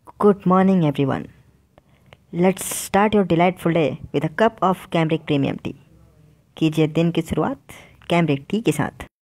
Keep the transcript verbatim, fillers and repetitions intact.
Good morning, everyone. Let's start your delightful day with a cup of Cambric Premium Tea. कीजिए दिन की शुरुआत cambric T के साथ।